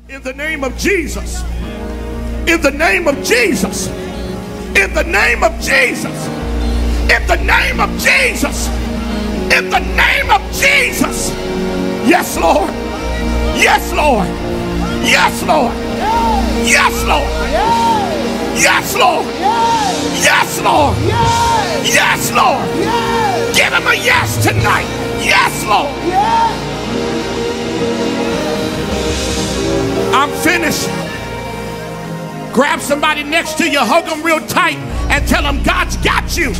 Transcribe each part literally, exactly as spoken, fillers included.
In the name of Jesus. In the name of Jesus. In the name of Jesus. In the name of Jesus. In the name of Jesus. Yes, Lord. Yes, Lord. Yes, Lord. Yes, Lord. Yes, Lord. Yes, Lord. Yes, Lord. Give him a yes tonight. Yes, Lord. I'm finished. Grab somebody next to you, hug them real tight, and tell them God's got you.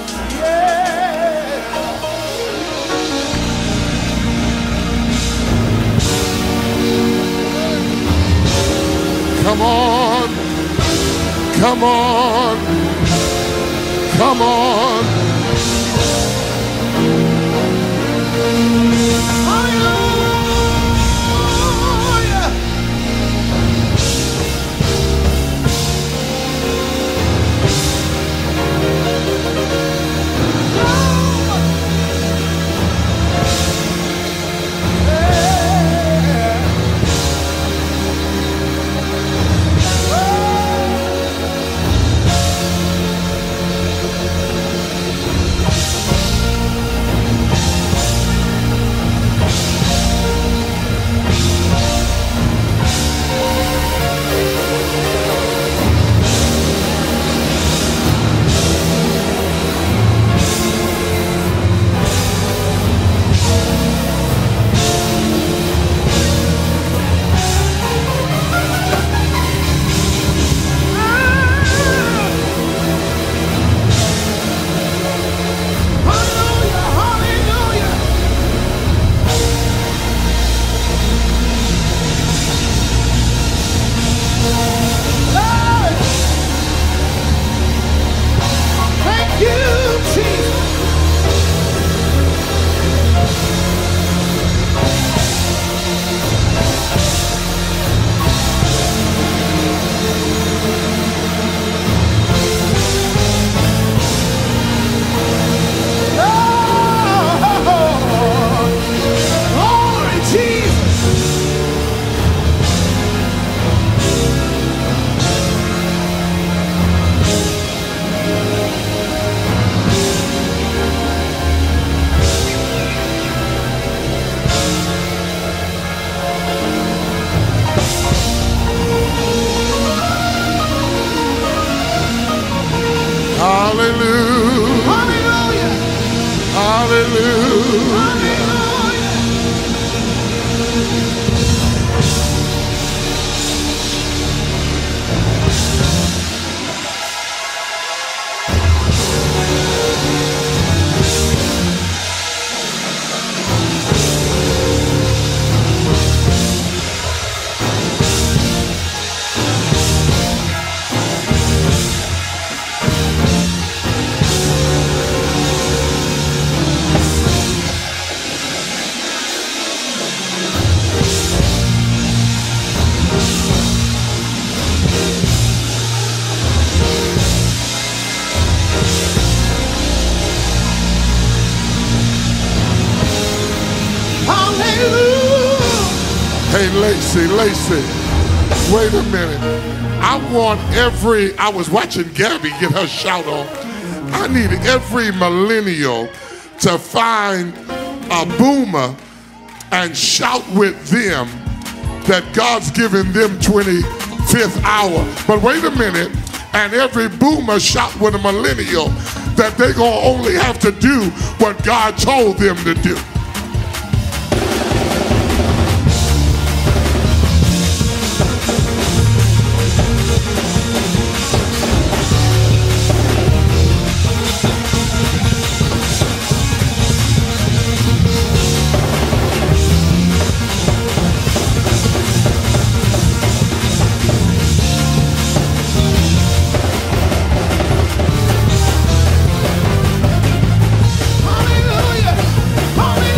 Come on. Come on. Come on. Hallelujah. Hallelujah. Hallelujah. Hey, Lacey, Lacey, wait a minute. I want every, I was watching Gabby get her shout on. I need every millennial to find a boomer and shout with them that God's given them twenty-fifth hour. But wait a minute, and every boomer shout with a millennial that they're gonna only have to do what God told them to do. Hallelujah!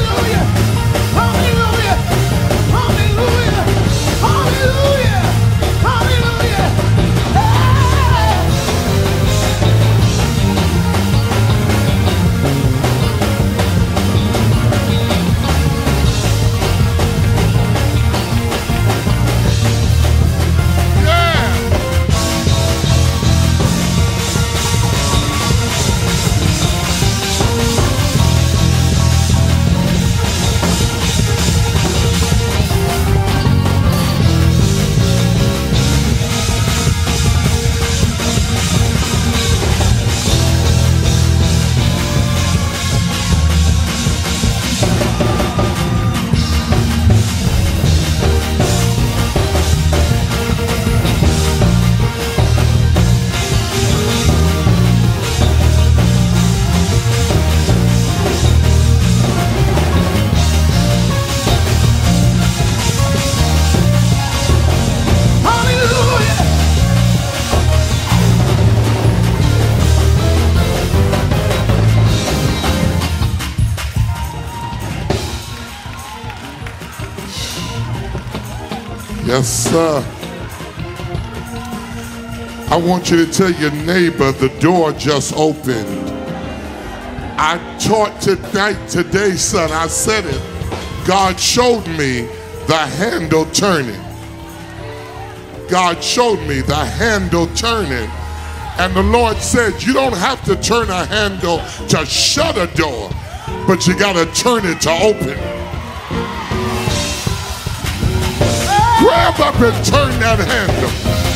Yes, sir. I want you to tell your neighbor the door just opened. I taught tonight, today, son, I said it. God showed me the handle turning. God showed me the handle turning. And the Lord said, you don't have to turn a handle to shut a door, but you got to turn it to open. Grab up and turn that handle.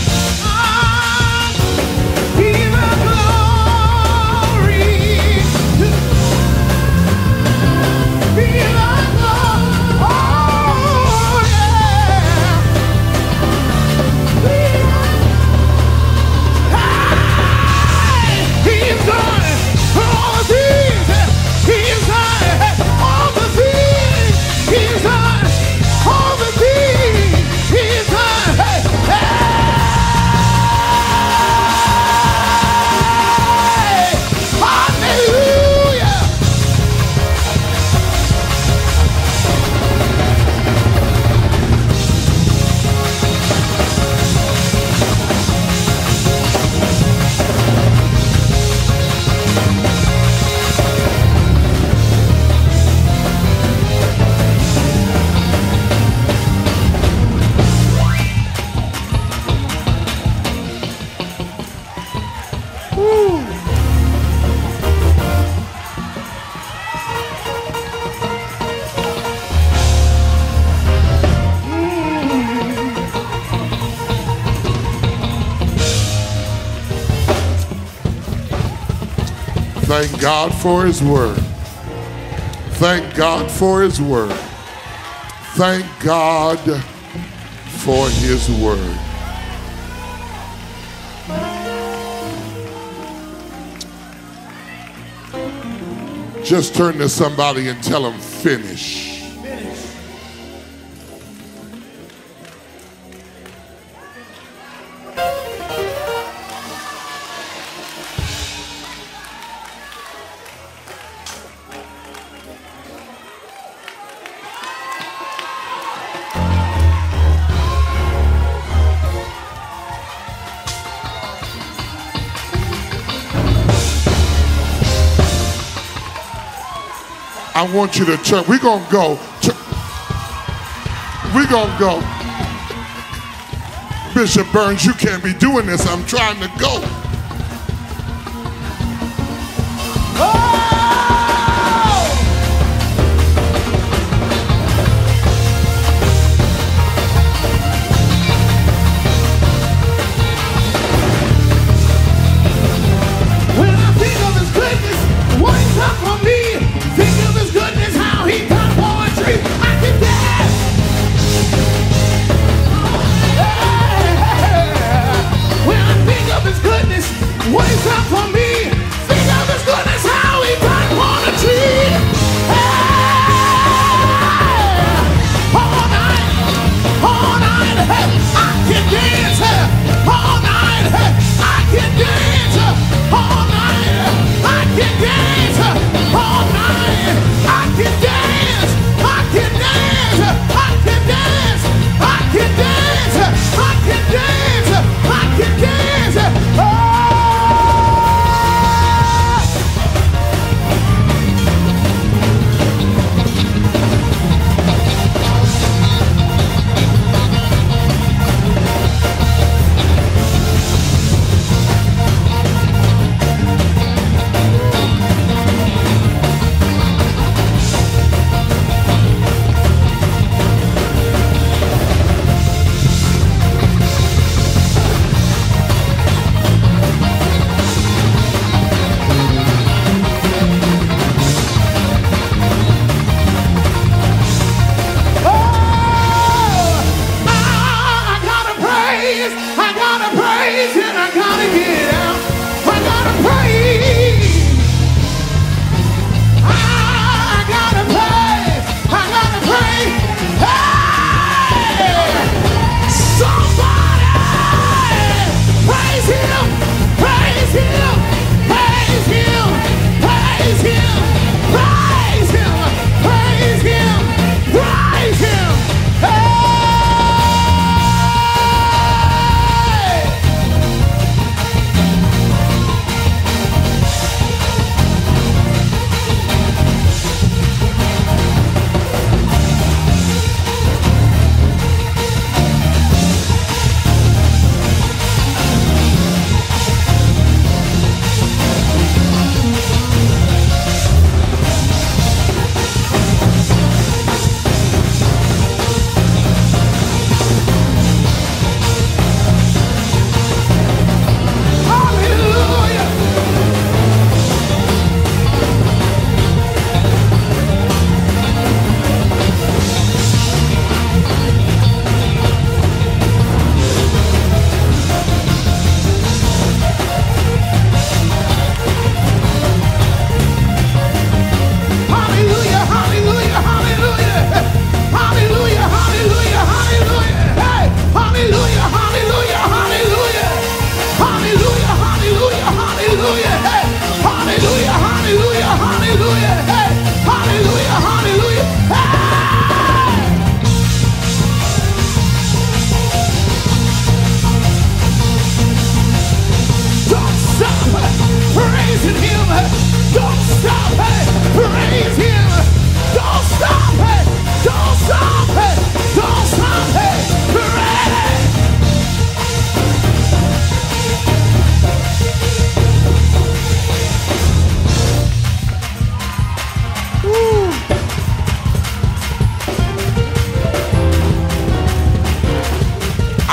Thank God for his word. Thank God for his word. Thank God for his word. Just turn to somebody and tell them, finish. I want you to turn. We're going to go. We're going to go. Bishop Burns, you can't be doing this. I'm trying to go. Goodness.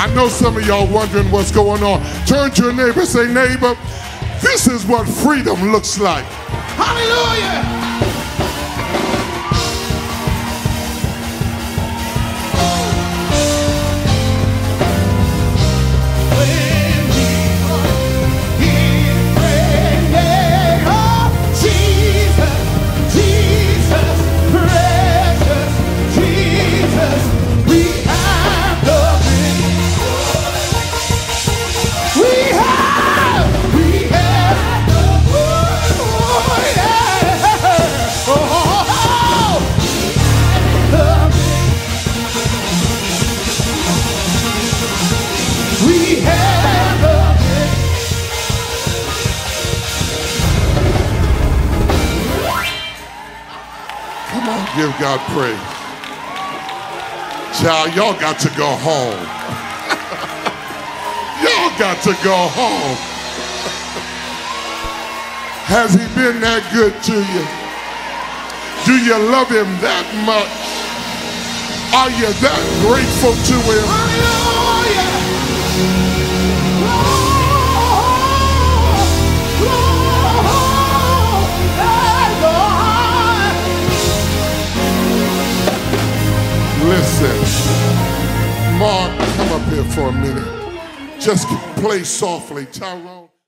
I know some of y'all wondering what's going on. Turn to your neighbor and say, neighbor, this is what freedom looks like. Hallelujah. Give God praise. Child, y'all got to go home. Y'all got to go home. Has he been that good to you? Do you love him that much? Are you that grateful to him? Hallelujah. Listen, Mark, come up here for a minute. Just play softly, Tyrone.